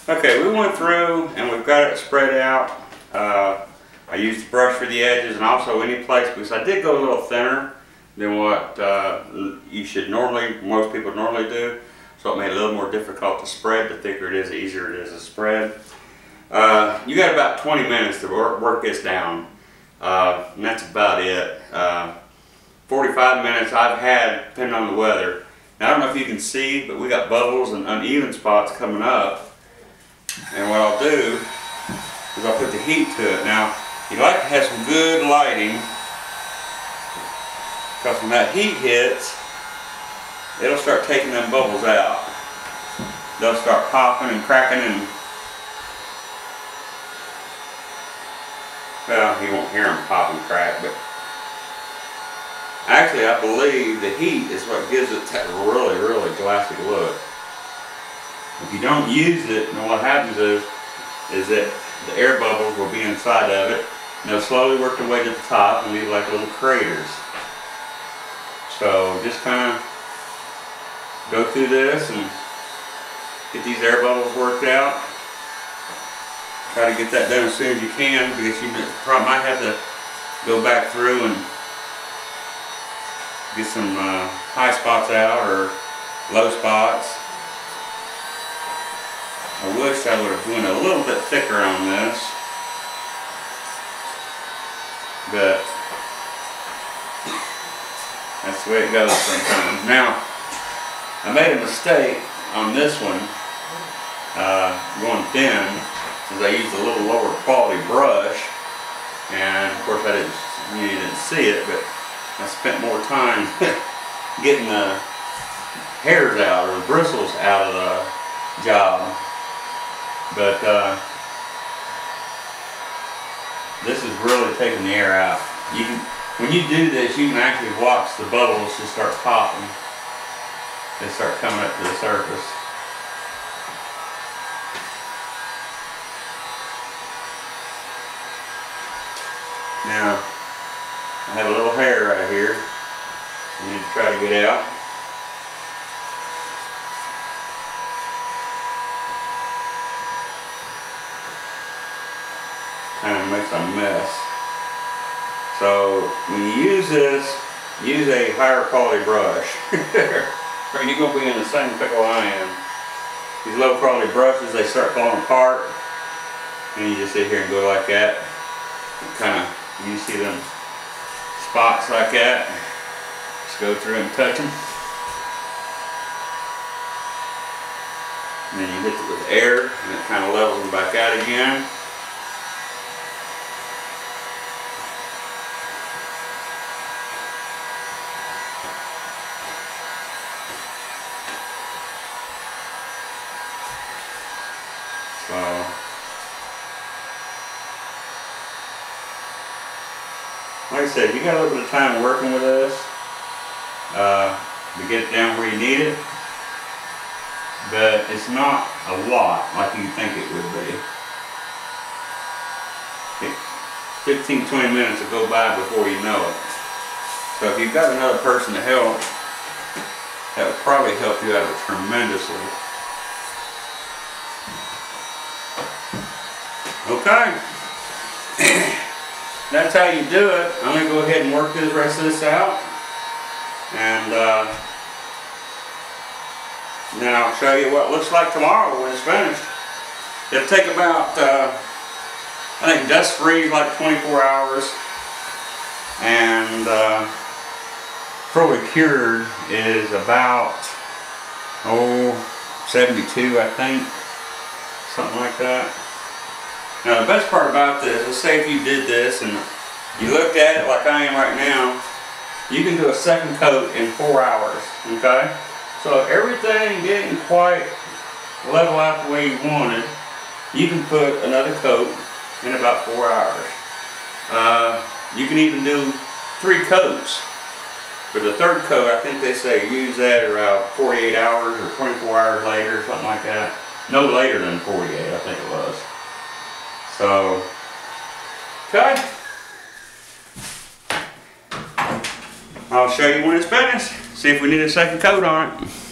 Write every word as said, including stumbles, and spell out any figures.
Okay, we went through and we've got it spread out. Uh, I used the brush for the edges and also any place, because I did go a little thinner than what uh, you should normally, most people normally do. So it made it a little more difficult to spread. The thicker it is, the easier it is to spread. Uh, you got about twenty minutes to work, work this down. Uh, and that's about it. Uh, forty-five minutes I've had, depending on the weather. Now I don't know if you can see, but we got bubbles and uneven spots coming up. And what I'll do is I'll put the heat to it. Now, you like to have some good lighting, because when that heat hits, it'll start taking them bubbles out. They'll start popping and cracking and, well, you won't hear them pop and crack, but actually I believe the heat is what gives it that really, really glassy look. If you don't use it, then what happens is, is that the air bubbles will be inside of it, and they'll slowly work their way to the top and leave like little craters. So just kind of go through this and get these air bubbles worked out. Try to get that done as soon as you can, because you probably might have to go back through and get some uh, high spots out or low spots. I wish I would have went a little bit thicker on this, but that's the way it goes sometimes. Now, I made a mistake on this one, uh, going thin, because I used a little lower quality brush, and of course I didn't, you didn't see it, but I spent more time getting the hairs out, or the bristles out of the job. But uh, this is really taking the air out. You can, when you do this, you can actually watch the bubbles just start popping. They start coming up to the surface. Now, I have a little hair right here. I need to try to get out. Kind of makes a mess. So when you use this, use a higher quality brush. Or you're going to be in the same pickle I am. These low quality brushes, they start falling apart, and you just sit here and go like that. Kind of, you see them spots like that. Just go through and touch them. And then you hit it with air, and it kind of levels them back out again. So, like I said, you got a little bit of time working with this uh, to get it down where you need it, but it's not a lot like you think it would be. fifteen to twenty minutes will go by before you know it. So if you've got another person to help, that would probably help you out tremendously. Okay, that's how you do it. I'm going to go ahead and work the rest of this out, and uh, then I'll show you what it looks like tomorrow when it's finished. It'll take about, uh, I think dust freeze like twenty-four hours, and uh, fully cured is about, oh, seventy-two, I think, something like that. Now the best part about this, let's say if you did this and you looked at it like I am right now, you can do a second coat in four hours, okay? So if everything didn't quite level out the way you wanted, you can put another coat in about four hours. Uh, you can even do three coats. For the third coat, I think they say use that around forty-eight hours or twenty-four hours later or something like that. No later than forty-eight, I think it was. So, okay. I'll show you when it's finished. See if we need a second coat on it.